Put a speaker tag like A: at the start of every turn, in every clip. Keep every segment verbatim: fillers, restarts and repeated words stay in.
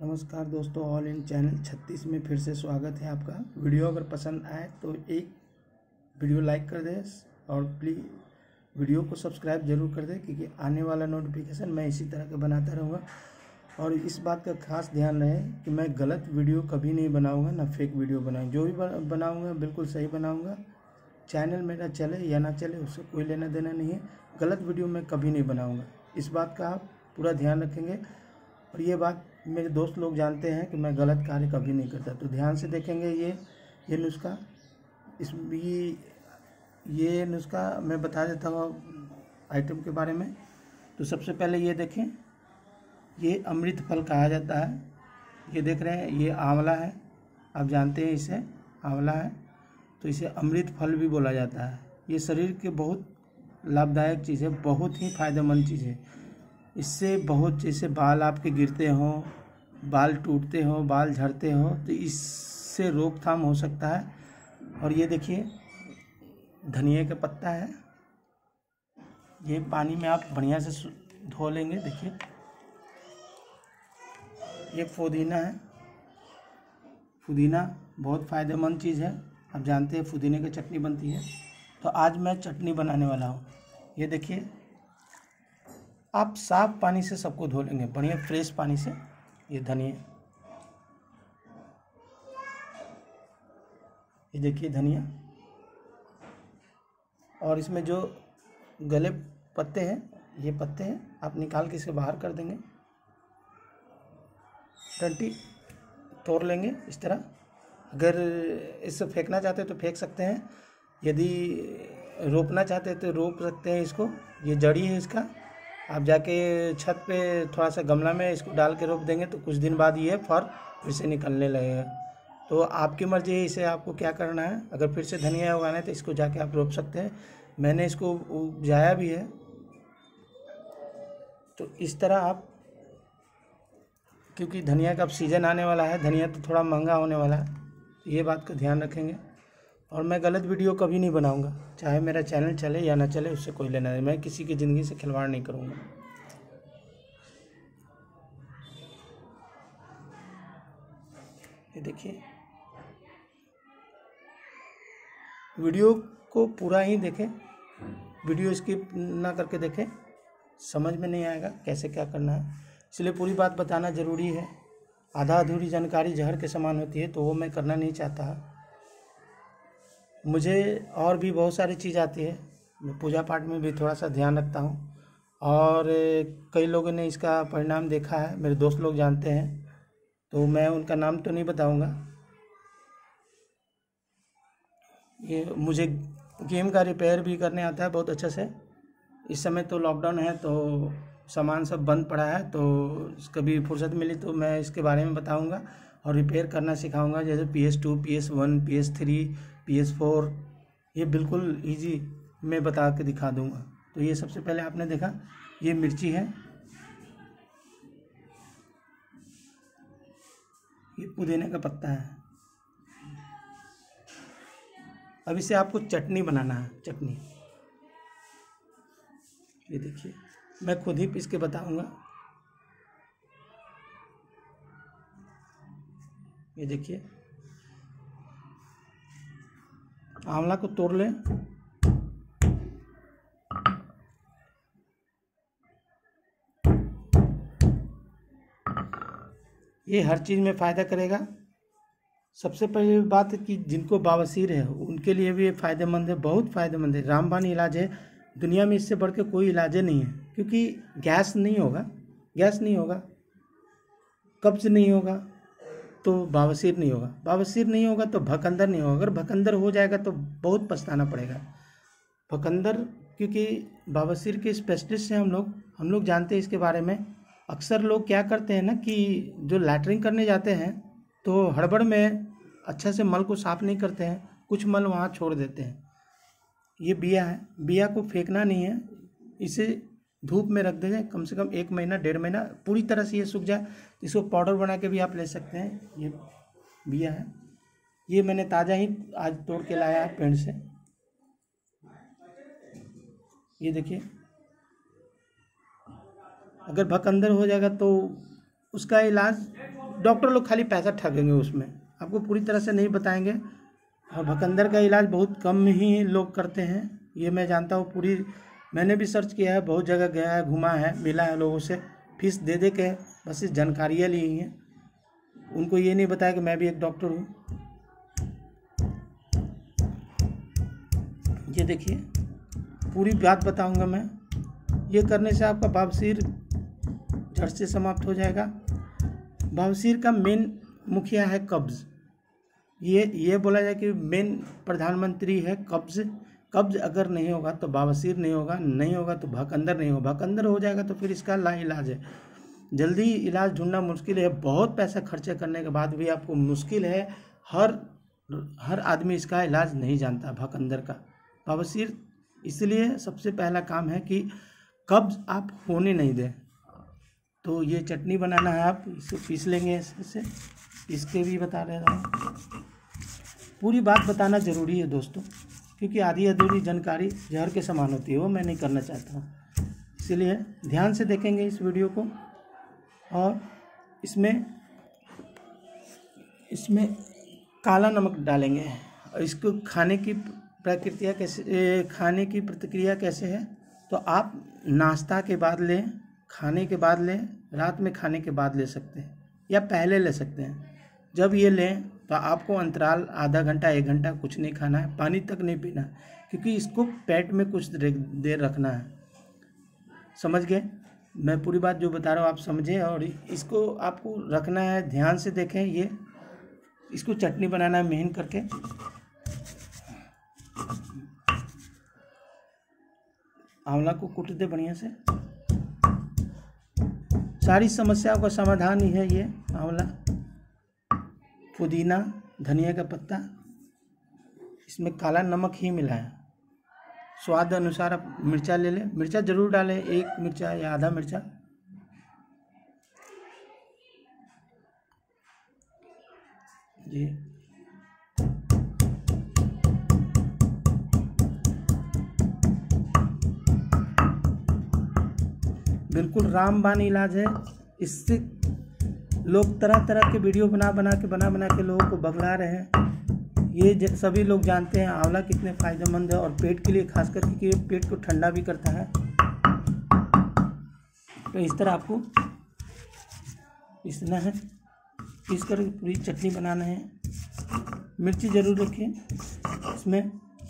A: नमस्कार दोस्तों, all in channel छत्तीस में फिर से स्वागत है आपका। वीडियो अगर पसंद आए तो एक वीडियो लाइक कर दें और प्लीज़ वीडियो को सब्सक्राइब जरूर कर दें, क्योंकि आने वाला नोटिफिकेशन मैं इसी तरह के बनाता रहूँगा। और इस बात का खास ध्यान रहे कि मैं गलत वीडियो कभी नहीं बनाऊँगा, ना फेक वीडियो बनाऊँगा। जो भी बनाऊँगा बिल्कुल सही बनाऊँगा। चैनल मेरा चले या ना चले उससे कोई लेना देना नहीं है। गलत वीडियो मैं कभी नहीं बनाऊँगा, इस बात का आप पूरा ध्यान रखेंगे। और ये बात मेरे दोस्त लोग जानते हैं कि मैं गलत कार्य कभी नहीं करता, तो ध्यान से देखेंगे। ये ये नुस्खा इस ये ये नुस्खा मैं बता देता हूँ आइटम के बारे में। तो सबसे पहले ये देखें, ये अमृत फल कहा जाता है। ये देख रहे हैं, ये आंवला है, आप जानते हैं इसे आंवला है, तो इसे अमृत फल भी बोला जाता है। ये शरीर के बहुत लाभदायक चीज़ है, बहुत ही फायदेमंद चीज़ है। इससे बहुत, जैसे बाल आपके गिरते हों, बाल टूटते हों, बाल झड़ते हों, तो इससे रोकथाम हो सकता है। और ये देखिए धनिया का पत्ता है, ये पानी में आप बढ़िया से धो लेंगे। देखिए ये पुदीना है, पुदीना बहुत फ़ायदेमंद चीज़ है, आप जानते हैं पुदीने की चटनी बनती है। तो आज मैं चटनी बनाने वाला हूँ। ये देखिए, आप साफ पानी से सबको धो लेंगे, बढ़िया फ्रेश पानी से। ये धनिया, ये देखिए धनिया, और इसमें जो गले पत्ते हैं, ये पत्ते हैं, आप निकाल के इसे बाहर कर देंगे। डंटी तोड़ लेंगे इस तरह। अगर इसे फेंकना चाहते तो फेंक सकते हैं, यदि रोपना चाहते हैं तो रोप सकते हैं इसको। ये जड़ी है इसका, आप जाके छत पे थोड़ा सा गमला में इसको डाल के रोप देंगे तो कुछ दिन बाद ये फर फिर से निकलने लगेगा। तो आपकी मर्ज़ी है, इसे आपको क्या करना है। अगर फिर से धनिया उगाना है तो इसको जाके आप रोप सकते हैं। मैंने इसको उपजाया भी है। तो इस तरह आप, क्योंकि धनिया का अब सीज़न आने वाला है, धनिया तो थोड़ा महंगा होने वाला है, तो ये बात का ध्यान रखेंगे। और मैं गलत वीडियो कभी नहीं बनाऊंगा, चाहे मेरा चैनल चले या ना चले, उससे कोई लेना नहीं। मैं किसी की ज़िंदगी से खिलवाड़ नहीं करूंगा। ये देखिए, वीडियो को पूरा ही देखें, वीडियो स्किप ना करके देखें, समझ में नहीं आएगा कैसे क्या करना है, इसलिए पूरी बात बताना ज़रूरी है। आधा अधूरी जानकारी जहर के समान होती है, तो वो मैं करना नहीं चाहता। मुझे और भी बहुत सारी चीज़ आती है, मैं पूजा पाठ में भी थोड़ा सा ध्यान रखता हूँ, और कई लोगों ने इसका परिणाम देखा है, मेरे दोस्त लोग जानते हैं, तो मैं उनका नाम तो नहीं बताऊँगा। ये मुझे गेम का रिपेयर भी करने आता है बहुत अच्छे से। इस समय तो लॉकडाउन है, तो सामान सब बंद पड़ा है, तो कभी फुर्सत मिली तो मैं इसके बारे में बताऊँगा और रिपेयर करना सिखाऊँगा। जैसे P S two, P S one, P S three, P S four, ये बिल्कुल इजी मैं बता के दिखा दूंगा। तो ये सबसे पहले आपने देखा, ये मिर्ची है, ये पुदीने का पत्ता है। अब इसे आपको चटनी बनाना है, चटनी। ये देखिए, मैं खुद ही पीस के बताऊंगा। ये देखिए, आंवला को तोड़ लें, ये हर चीज़ में फ़ायदा करेगा। सबसे पहली बात है कि जिनको बवासीर है उनके लिए भी ये फ़ायदेमंद है, बहुत फ़ायदेमंद है, रामबाण इलाज है। दुनिया में इससे बढ़ के कोई इलाज नहीं है, क्योंकि गैस नहीं होगा, गैस नहीं होगा, कब्ज़ नहीं होगा तो बवासीर नहीं होगा, बवासीर नहीं होगा तो भकंदर नहीं होगा, अगर भकंदर हो जाएगा तो बहुत पछताना पड़ेगा। भकंदर, क्योंकि बवासीर के स्पेशलिस्ट हैं हम लोग हम लोग जानते हैं इसके बारे में। अक्सर लोग क्या करते हैं ना, कि जो लैट्रिन करने जाते हैं तो हड़बड़ में अच्छा से मल को साफ़ नहीं करते हैं, कुछ मल वहाँ छोड़ देते हैं। ये बिया है, बिया को फेंकना नहीं है, इसे धूप में रख दें कम से कम एक महीना डेढ़ महीना, पूरी तरह से ये सूख जाए, इसको पाउडर बना के भी आप ले सकते हैं। ये बिया है, ये मैंने ताज़ा ही आज तोड़ के लाया है पेड़ से। ये देखिए, अगर भकंदर हो जाएगा तो उसका इलाज डॉक्टर लोग खाली पैसा ठगेंगे, उसमें आपको पूरी तरह से नहीं बताएंगे। और भकंदर का इलाज बहुत कम ही लोग करते हैं, ये मैं जानता हूँ। पूरी मैंने भी सर्च किया है, बहुत जगह गया है, घुमा है, मिला है लोगों से, फीस दे दे के बस इस जानकारियाँ ली हैं। उनको ये नहीं बताया कि मैं भी एक डॉक्टर हूँ। ये देखिए पूरी बात बताऊंगा मैं। ये करने से आपका बवासीर झट से समाप्त हो जाएगा। बवासीर का मेन मुखिया है कब्ज़। ये ये बोला जाए कि मेन प्रधानमंत्री है कब्ज़। कब्ज़ अगर नहीं होगा तो बवासीर नहीं होगा, नहीं होगा तो भकंदर नहीं होगा। भकंदर हो जाएगा तो फिर इसका लाइलाज है, जल्दी इलाज ढूंढना मुश्किल है। बहुत पैसा खर्चे करने के बाद भी आपको मुश्किल है। हर हर आदमी इसका इलाज नहीं जानता भकंदर का, बवासीर। इसलिए सबसे पहला काम है कि कब्ज़ आप होने नहीं दें। तो ये चटनी बनाना है, आप इसे पीस लेंगे, इससे पीस के भी बता रहा हूँ। पूरी बात बताना ज़रूरी है दोस्तों, क्योंकि आधी अधूरी जानकारी जहर के समान होती है, वो मैं नहीं करना चाहता हूँ। इसलिए ध्यान से देखेंगे इस वीडियो को। और इसमें इसमें काला नमक डालेंगे। और इसको खाने की प्रक्रिया कैसे खाने की प्रतिक्रिया कैसे है, तो आप नाश्ता के बाद लें, खाने के बाद लें, रात में खाने के बाद ले सकते हैं या पहले ले सकते हैं। जब ये लें तो आपको अंतराल आधा घंटा एक घंटा कुछ नहीं खाना है, पानी तक नहीं पीना है, क्योंकि इसको पेट में कुछ देर रखना है। समझ गए? मैं पूरी बात जो बता रहा हूँ आप समझें, और इसको आपको रखना है। ध्यान से देखें। ये इसको चटनी बनाना है महीन करके। आंवला को कूट दे बढ़िया से। सारी समस्याओं का समाधान ही है ये आंवला, पुदीना, धनिया का पत्ता। इसमें काला नमक ही मिला है। स्वाद अनुसार आप मिर्चा ले लें, मिर्चा जरूर डालें, एक मिर्चा या आधा मिर्चा। जी बिल्कुल रामबाण इलाज है। इससे लोग तरह तरह के वीडियो बना बना के बना बना के लोगों को बगला रहे हैं। ये सभी लोग जानते हैं आंवला कितने फ़ायदेमंद है, और पेट के लिए खास करके ये पेट को ठंडा भी करता है। तो इस तरह आपको पीसना है, पीस कर पूरी चटनी बनाना है। मिर्ची ज़रूर रखें इसमें।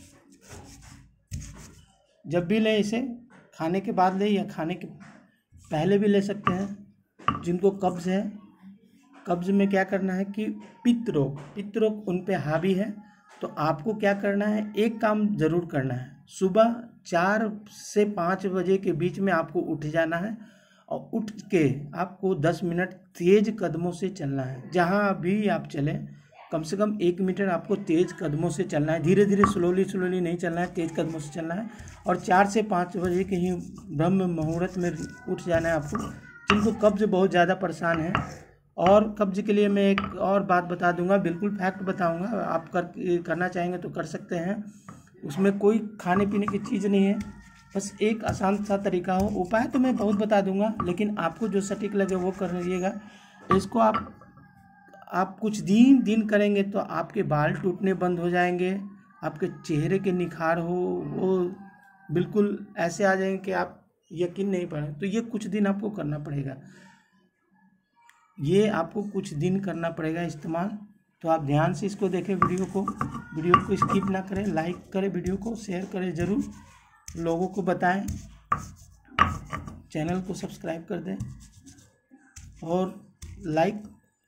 A: जब भी लें इसे, खाने के बाद लें या खाने के पहले भी ले सकते हैं। जिनको कब्ज़ है, कब्ज़ में क्या करना है कि पित्त रोग पित्त रोग उन पे हावी है, तो आपको क्या करना है, एक काम ज़रूर करना है। सुबह चार से पाँच बजे के बीच में आपको उठ जाना है, और उठ के आपको दस मिनट तेज़ कदमों से चलना है। जहाँ भी आप चलें कम से कम एक मीटर आपको तेज़ कदमों से चलना है। धीरे धीरे स्लोली स्लोली नहीं चलना है, तेज़ कदमों से चलना है। और चार से पाँच बजे के ही ब्रह्म मुहूर्त में उठ जाना है आपको, जिनको कब्ज़ बहुत ज़्यादा परेशान है। और कब्ज़ के लिए मैं एक और बात बता दूंगा, बिल्कुल फैक्ट बताऊंगा। आप कर करना चाहेंगे तो कर सकते हैं। उसमें कोई खाने पीने की चीज़ नहीं है, बस एक आसान सा तरीका हो। उपाय तो मैं बहुत बता दूंगा, लेकिन आपको जो सटीक लगे वो कर लीजिएगा। इसको आप आप कुछ दिन दिन करेंगे तो आपके बाल टूटने बंद हो जाएंगे, आपके चेहरे के निखार हो वो बिल्कुल ऐसे आ जाएंगे कि आप यकीन नहीं पड़े। तो ये कुछ दिन आपको करना पड़ेगा, ये आपको कुछ दिन करना पड़ेगा इस्तेमाल। तो आप ध्यान से इसको देखें, वीडियो को वीडियो को स्किप ना करें, लाइक करें, वीडियो को शेयर करें ज़रूर, लोगों को बताएं, चैनल को सब्सक्राइब कर दें। और लाइक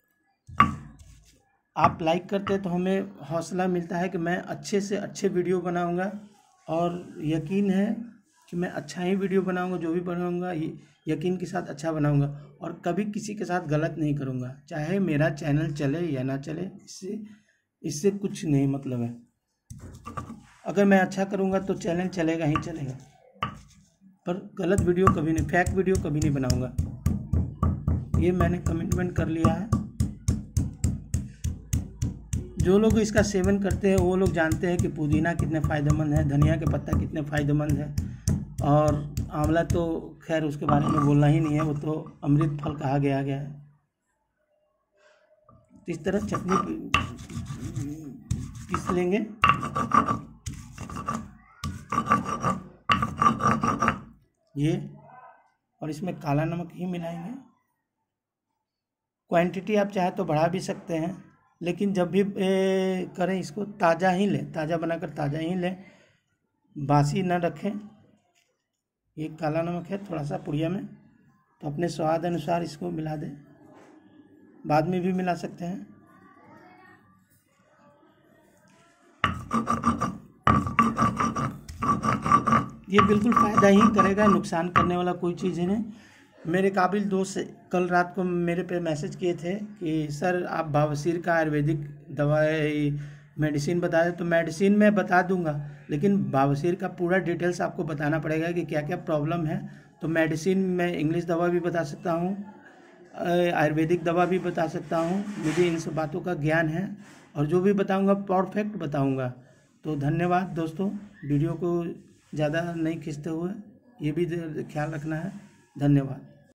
A: आप लाइक करते हैं तो हमें हौसला मिलता है कि मैं अच्छे से अच्छे वीडियो बनाऊंगा, और यकीन है कि मैं अच्छा ही वीडियो बनाऊंगा। जो भी बनाऊंगा यकीन के साथ अच्छा बनाऊंगा, और कभी किसी के साथ गलत नहीं करूंगा। चाहे मेरा चैनल चले या ना चले, इससे इससे कुछ नहीं मतलब है। अगर मैं अच्छा करूंगा तो चैनल चलेगा ही चलेगा, पर गलत वीडियो कभी नहीं, फेक वीडियो कभी नहीं बनाऊंगा। ये मैंने कमिटमेंट कर लिया है। जो लोग इसका सेवन करते हैं वो लोग जानते हैं कि पुदीना कितने फ़ायदेमंद है, धनिया के पत्ता कितने फ़ायदेमंद है, और आंवला तो खैर उसके बारे में बोलना ही नहीं है, वो तो अमृत फल कहा गया गया है। तो इस तरह चटनी पीस लेंगे। ये और इसमें काला नमक ही मिलाएंगे। क्वांटिटी आप चाहे तो बढ़ा भी सकते हैं, लेकिन जब भी ए, करें इसको ताज़ा ही लें, ताज़ा बनाकर ताज़ा ही लें, बासी ना रखें। ये काला नमक है थोड़ा सा पुड़िया में, तो अपने स्वाद अनुसार इसको मिला दें, बाद में भी मिला सकते हैं। ये बिल्कुल फ़ायदा ही करेगा, नुकसान करने वाला कोई चीज़ ही नहीं। मेरे काबिल दोस्त कल रात को मेरे पे मैसेज किए थे कि सर आप बवासीर का आयुर्वेदिक दवाई मेडिसिन बता दें। तो मेडिसिन मैं बता दूंगा, लेकिन बवासीर का पूरा डिटेल्स आपको बताना पड़ेगा कि क्या क्या प्रॉब्लम है। तो मेडिसिन मैं इंग्लिश दवा भी बता सकता हूँ, आयुर्वेदिक दवा भी बता सकता हूँ, मुझे इन सब बातों का ज्ञान है और जो भी बताऊँगा परफेक्ट बताऊँगा। तो धन्यवाद दोस्तों, वीडियो को ज़्यादा नहीं खींचते हुए ये भी ख्याल रखना है। धन्यवाद।